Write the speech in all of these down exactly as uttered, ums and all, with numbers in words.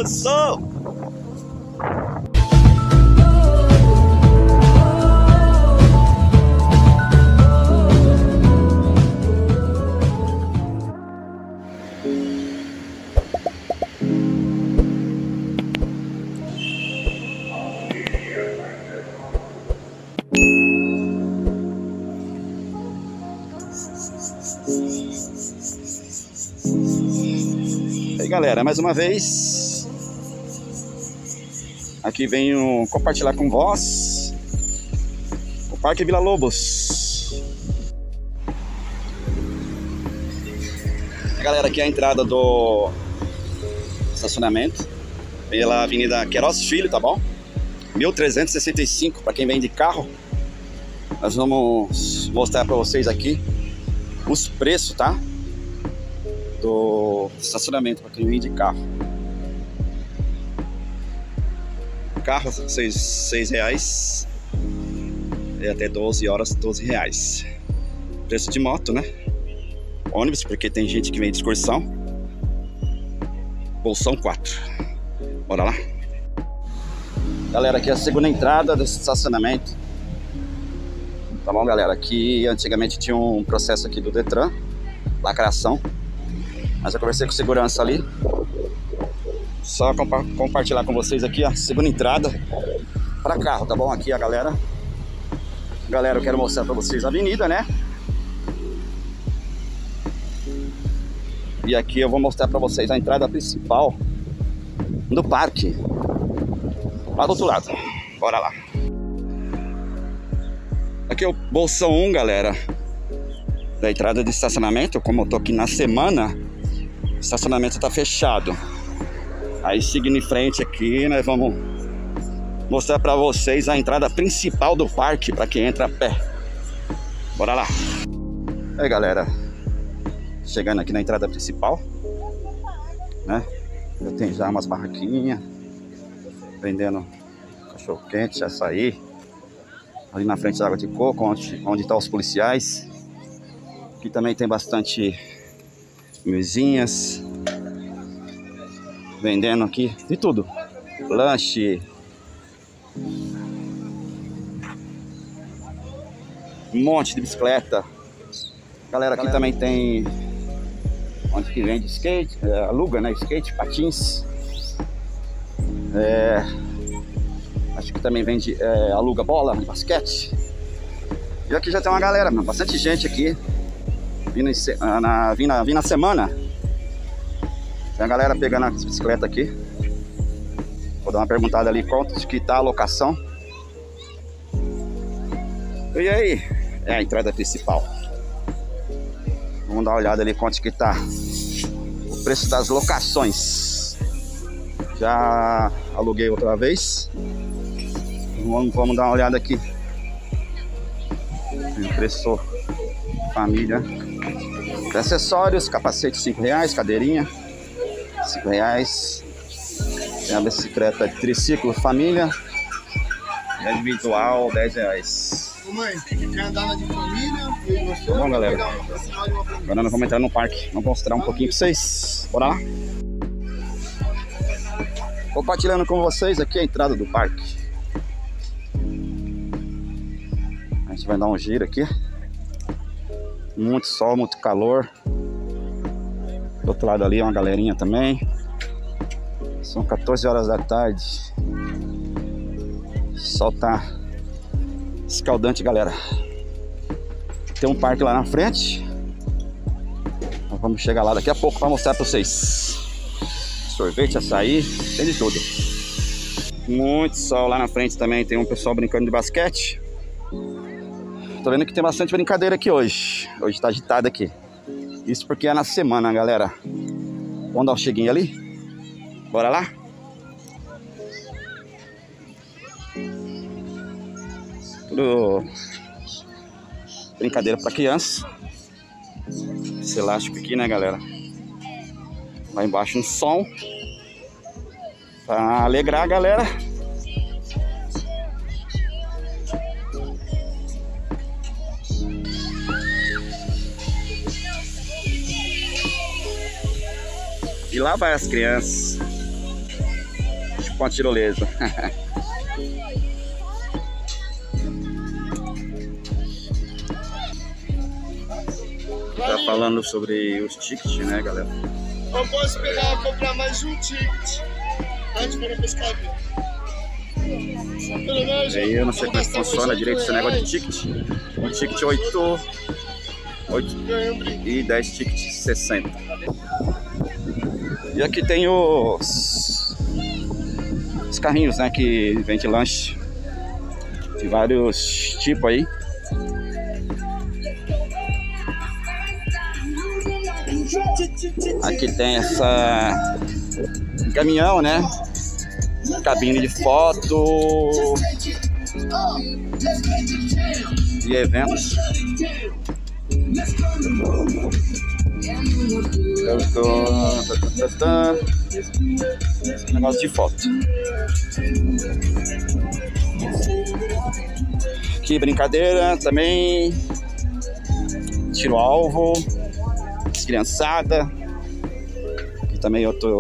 produção! E aí, galera, mais uma vez aqui venho compartilhar com vós o Parque Vila Lobos. Galera, aqui é a entrada do estacionamento pela Avenida Queiroz Filho, tá bom? mil trezentos e sessenta e cinco para quem vem de carro. Nós vamos mostrar para vocês aqui os preços, tá? Do estacionamento para quem vem de carro. Carro seis reais e até doze horas, doze reais. Preço de moto, né? Ônibus, porque tem gente que vem de excursão. Bolsão quatro. Bora lá. Galera, aqui é a segunda entrada desse estacionamento. Tá bom, galera? Aqui antigamente tinha um processo aqui do Detran, lacração. Mas eu conversei com segurança ali. Só compa compartilhar com vocês aqui a segunda entrada para carro, tá bom? Aqui a galera. Galera, eu quero mostrar para vocês a avenida, né? E aqui eu vou mostrar para vocês a entrada principal do parque. Lá do outro lado. Bora lá. Aqui é o bolsão um, galera, da entrada de estacionamento. Como eu tô aqui na semana, o estacionamento tá fechado. Aí seguindo em frente aqui, nós vamos mostrar pra vocês a entrada principal do parque, pra quem entra a pé. Bora lá. Aí, galera, chegando aqui na entrada principal, né? Já tem já umas barraquinhas vendendo cachorro quente, açaí. Ali na frente da água de coco, onde onde estão os policiais. Aqui também tem bastante mesinhas vendendo aqui de tudo, lanche, um monte de bicicleta. Galera, aqui Galera. também tem onde que vende skate, é, aluga, né, skate, patins. É, acho que também vende, é, aluga bola de basquete. E aqui já tem uma galera, bastante gente aqui vindo na, vindo na, vindo na semana. Tem a galera pegando as bicicletas aqui. Vou dar uma perguntada ali quanto que tá a locação. E aí? É a entrada principal. Vamos dar uma olhada ali quanto que tá o preço das locações. Já aluguei outra vez. Vamos, vamos dar uma olhada aqui. Preço família. Acessórios, capacete cinco reais, cadeirinha cinco reais. Tem a bicicleta de triciclo família, individual dez reais. Ô mãe, quer andar na de família? Tá bom, galera? Agora nós vamos entrar no parque. Vamos mostrar um pouquinho pra vocês. Bora lá? Compartilhando com vocês aqui a entrada do parque. A gente vai dar um giro aqui. Muito sol, muito calor. Do outro lado ali é uma galerinha também. São quatorze horas da tarde. O sol tá escaldante, galera. Tem um parque lá na frente. Nós vamos chegar lá daqui a pouco para mostrar para vocês. Sorvete, açaí, tem de tudo. Muito sol lá na frente também. Tem um pessoal brincando de basquete. Tô vendo que tem bastante brincadeira aqui hoje. Hoje tá agitado aqui. Isso porque é na semana, galera. Vamos dar um cheguinho ali? Bora lá? Tudo brincadeira pra criança. Esse elástico aqui, né, galera? Lá embaixo um som pra alegrar a galera. E lá vai as crianças. com a tirolesa. Tá falando sobre os tickets, né, galera? Eu posso pegar, comprar mais um ticket antes para pescaria. Pelo menos Aí eu não sei como é que funciona direito esse negócio de ticket. Um ticket oito, oito e dez tickets sessenta. E aqui tem os, os carrinhos, né, que vende lanche de vários tipos aí. Aqui tem essa um caminhão, né? Cabine de foto e eventos. Eu tô... negócio de foto. Aqui brincadeira também. Tiro alvo. Criançada. Aqui também eu tô.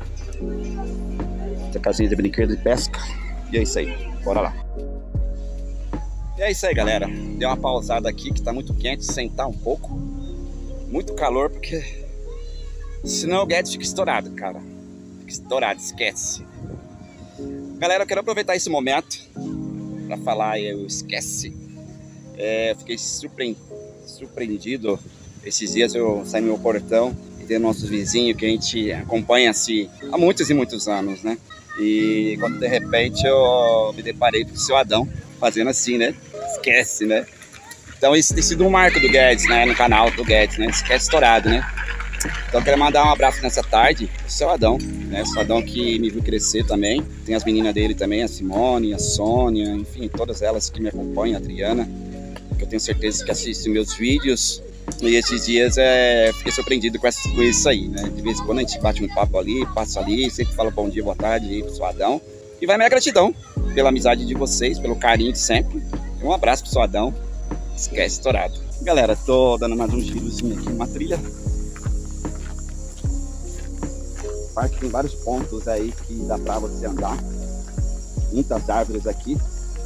Tem casinha de brinquedo e pesca. E é isso aí. Bora lá. E é isso aí, galera. Deu uma pausada aqui que tá muito quente. Sentar um pouco. Muito calor porque senão o Guedes fica estourado, cara. Fica estourado, esquece. Galera, eu quero aproveitar esse momento pra falar, eu esquece. É, fiquei surpre... surpreendido. Esses dias eu saí no meu portão e tem nossos vizinhos que a gente acompanha assim há muitos e muitos anos, né? E quando de repente eu me deparei com o seu Adão fazendo assim, né? Esquece, né? Então isso tem sido um marco do Guedes, né? No canal do Guedes, né? Esquece estourado, né? Então eu quero mandar um abraço nessa tarde pro seu Adão, né? O seu Adão que me viu crescer também. Tem as meninas dele também, a Simone, a Sônia, enfim, todas elas que me acompanham, a Adriana, que eu tenho certeza que assistem meus vídeos. E esses dias é, fiquei surpreendido com, essa, com isso aí, né? De vez em quando a gente bate um papo ali, passa ali, sempre fala bom dia, boa tarde aí pro seu Adão. E vai minha gratidão pela amizade de vocês, pelo carinho de sempre. E um abraço pro seu Adão. Esquece estourado. Galera, tô dando mais um girozinho aqui numa trilha. O parque tem vários pontos aí que dá pra você andar. Muitas árvores aqui.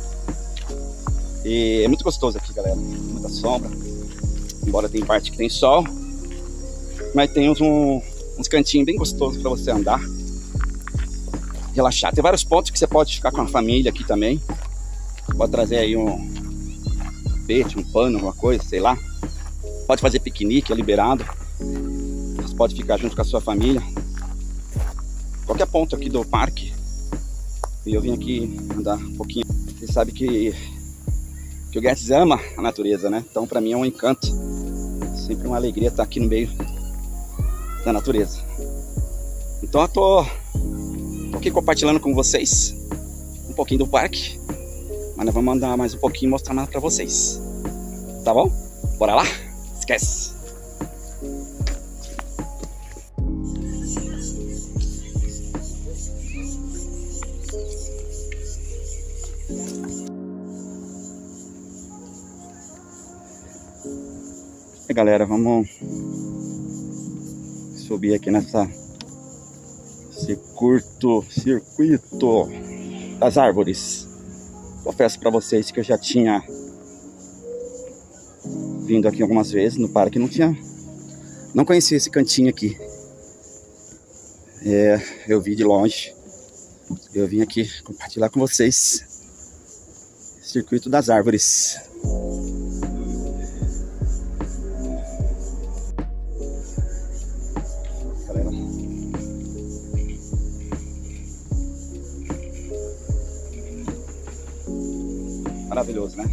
E é muito gostoso aqui, galera. Muita sombra. Embora tem parte que tem sol, mas tem uns, um, uns cantinhos bem gostosos para você andar, relaxar. Tem vários pontos que você pode ficar com a família aqui também. Pode trazer aí um peixe, um pano, alguma coisa, sei lá. Pode fazer piquenique, é liberado. Você pode ficar junto com a sua família. Qualquer ponto aqui do parque. E eu vim aqui andar um pouquinho. Você sabe que que o Guedes ama a natureza, né? Então pra mim é um encanto, sempre uma alegria estar aqui no meio da natureza. Então eu tô, tô aqui compartilhando com vocês um pouquinho do parque, mas nós vamos andar mais um pouquinho e mostrar mais pra vocês, tá bom? Bora lá? Esquece! E galera, vamos subir aqui nessa circuito, circuito das árvores. Confesso para vocês que eu já tinha vindo aqui algumas vezes no parque, não tinha, não conhecia esse cantinho aqui. É, eu vi de longe, eu vim aqui compartilhar com vocês circuito das árvores. Maravilhoso, né?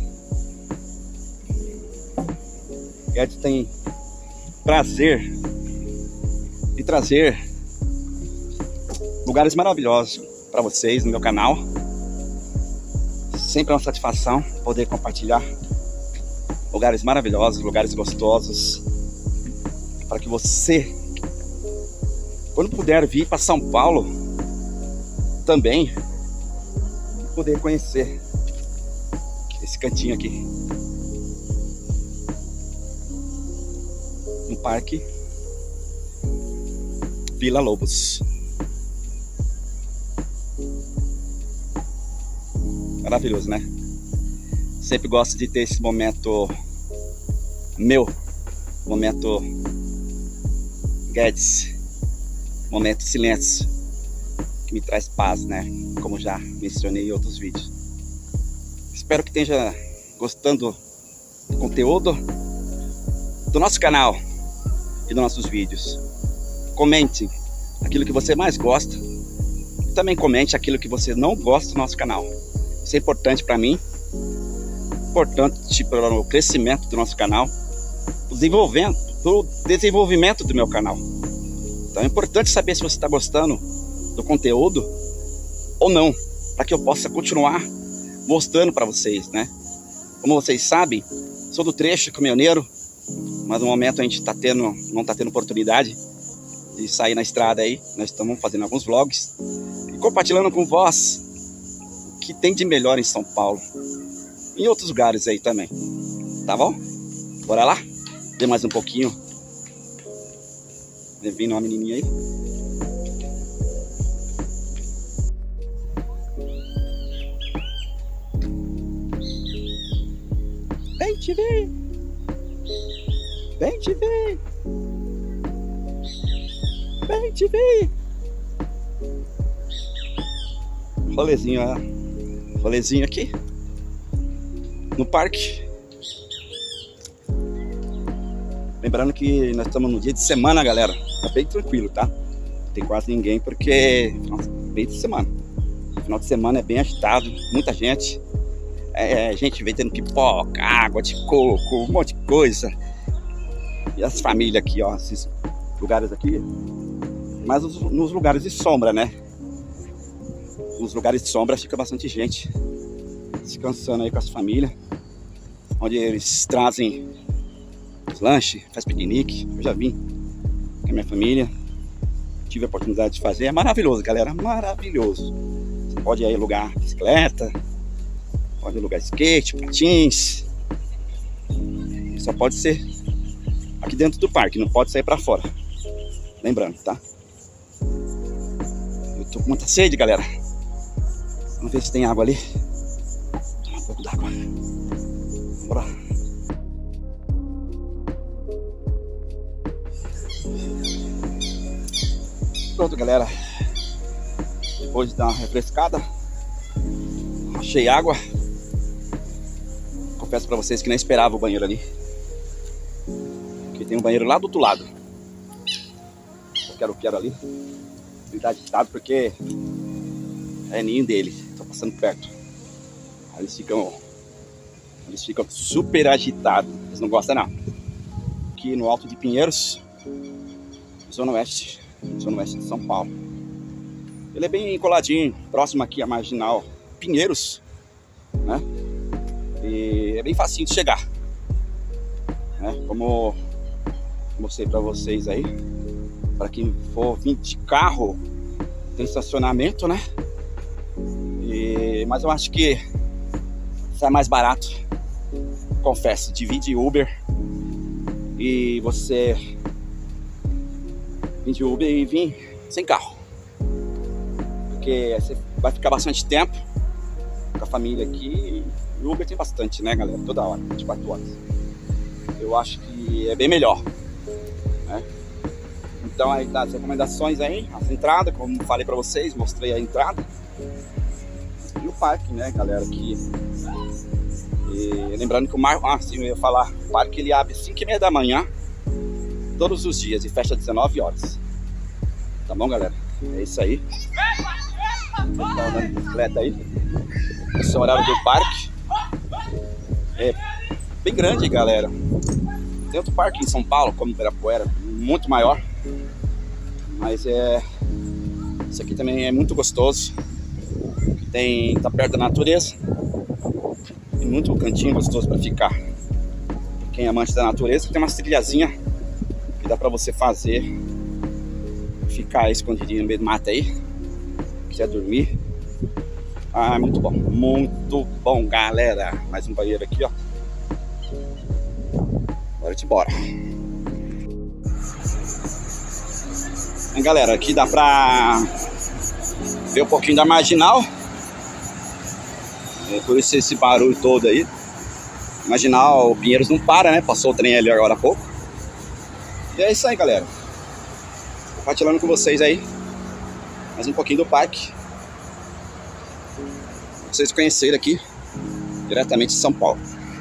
Guedes tem prazer de trazer lugares maravilhosos para vocês no meu canal. Sempre é uma satisfação poder compartilhar lugares maravilhosos, lugares gostosos, para que você, quando puder vir para São Paulo, também poder conhecer esse cantinho aqui no Parque Vila Lobos. Maravilhoso, né? Sempre gosto de ter esse momento meu, momento Guedes, momento silêncio, que me traz paz, né? Como já mencionei em outros vídeos. Espero que esteja gostando do conteúdo do nosso canal e dos nossos vídeos. Comente aquilo que você mais gosta e também comente aquilo que você não gosta do nosso canal. Isso é importante para mim, importante para o crescimento do nosso canal, o desenvolvimento, o desenvolvimento do meu canal. Então é importante saber se você está gostando do conteúdo ou não, para que eu possa continuar mostrando para vocês, né? Como vocês sabem, sou do trecho caminhoneiro, mas no momento a gente tá tendo, não está tendo oportunidade de sair na estrada aí. Nós estamos fazendo alguns vlogs e compartilhando com vós o que tem de melhor em São Paulo e em outros lugares aí também, tá bom? Bora lá? Ver mais um pouquinho. Vindo uma menininha aí. Vem te ver. Vem te ver. Vem te ver. Rolezinho, ó. Rolezinho aqui no parque. Lembrando que nós estamos no dia de semana, galera. Tá bem tranquilo, tá? Não tem quase ninguém porque nossa, bem de semana. Final de semana é bem agitado, muita gente. É, gente vendendo pipoca, água de coco, um monte de coisa. E as famílias aqui, ó, esses lugares aqui. Mas os, nos lugares de sombra, né? Nos lugares de sombra fica bastante gente descansando aí com as famílias. Onde eles trazem os lanches, faz piquenique. Eu já vim com a minha família. Tive a oportunidade de fazer. É maravilhoso, galera. Maravilhoso. Você pode aí alugar bicicleta. Pode alugar skate, patins. Só pode ser aqui dentro do parque, não pode sair pra fora. Lembrando, tá? Eu tô com muita sede, galera. Vamos ver se tem água ali. Vou tomar um pouco d'água. Bora. Pronto, galera. Depois de dar uma refrescada, achei água. Confesso pra vocês que nem esperava o banheiro ali. Porque tem um banheiro lá do outro lado. Eu quero, quero ali. Ele tá agitado porque é ninho dele. Tô passando perto. Aí eles ficam. Eles ficam super agitados. Eles não gostam não. Aqui no Alto de Pinheiros, Zona Oeste. Zona Oeste de São Paulo. Ele é bem coladinho, próximo aqui à Marginal Pinheiros, né? E é bem facinho de chegar, né? Como mostrei para vocês aí, para quem for vir de carro, tem estacionamento, né? E, mas eu acho que sai mais barato, confesso, divide Uber e você vir de Uber e vir sem carro, porque você vai ficar bastante tempo com a família aqui. O Uber tem bastante, né, galera? Toda hora, vinte e quatro horas. Eu acho que é bem melhor, né? Então aí tá as recomendações aí, as entradas, como falei pra vocês, mostrei a entrada. E o parque, né, galera, aqui. E lembrando que o mar... ah, sim, eu ia falar, o parque ele abre cinco e meia da manhã, todos os dias, e fecha às dezenove horas. Tá bom, galera? É isso aí. Tá andando de bicicleta aí. Esse é o horário do parque. É bem grande, galera. Tem outro parque em São Paulo, como Ibirapuera, muito maior. Mas é... esse aqui também é muito gostoso. Tem... tá perto da natureza. Tem muito cantinho gostoso para ficar. Quem é amante da natureza, tem uma trilhazinha que dá para você fazer. Ficar escondidinho no meio do mato aí. Quiser dormir. Ah, muito bom, muito bom, galera. Mais um banheiro aqui, ó. Bora de bora. E, galera, aqui dá pra ver um pouquinho da Marginal. É por isso esse barulho todo aí. Imaginar, o Pinheiros não para, né? Passou o trem ali agora há pouco. E é isso aí, galera. Compartilhando com vocês aí mais um pouquinho do parque. Pra vocês conhecerem aqui, diretamente de São Paulo.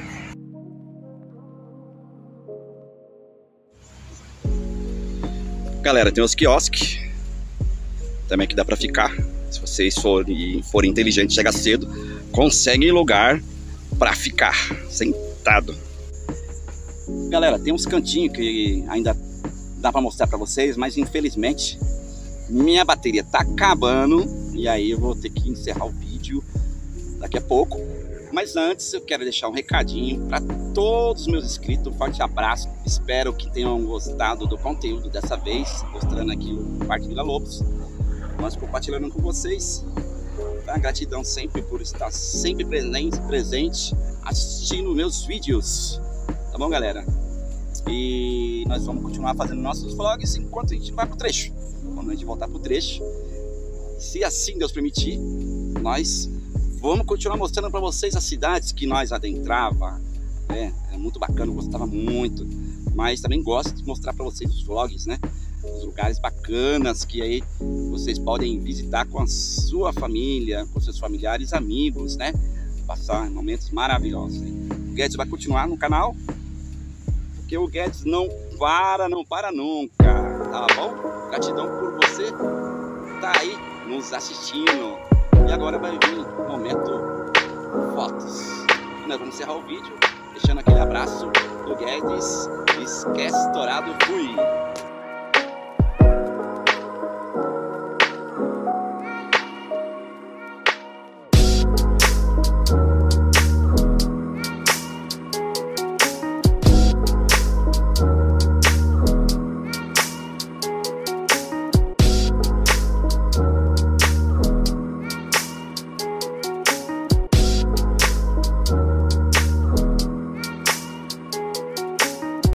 Galera, tem os quiosques também que dá pra ficar. Se vocês forem, forem inteligentes, chega cedo, conseguem lugar pra ficar sentado. Galera, tem uns cantinhos que ainda dá pra mostrar pra vocês, mas infelizmente minha bateria tá acabando e aí eu vou ter que encerrar o vídeo daqui a pouco. Mas antes eu quero deixar um recadinho para todos os meus inscritos. Um forte abraço, espero que tenham gostado do conteúdo dessa vez, mostrando aqui o Parque Vila Lobos, mas compartilhando com vocês. Tá? Gratidão sempre por estar sempre presente, presente assistindo meus vídeos, tá bom, galera? E nós vamos continuar fazendo nossos vlogs enquanto a gente vai pro trecho. Quando a gente voltar pro trecho, se assim Deus permitir, nós vamos continuar mostrando para vocês as cidades que nós adentrava. É, é muito bacana, eu gostava muito. Mas também gosto de mostrar para vocês os vlogs, né? Os lugares bacanas que aí vocês podem visitar com a sua família, com seus familiares, amigos, né? Passar momentos maravilhosos. O Guedes vai continuar no canal, porque o Guedes não para, não para nunca, tá bom? Gratidão por você estar aí nos assistindo. E agora vai vir o momento fotos. E nós vamos encerrar o vídeo deixando aquele abraço do Guedes. Esquece dourado, fui!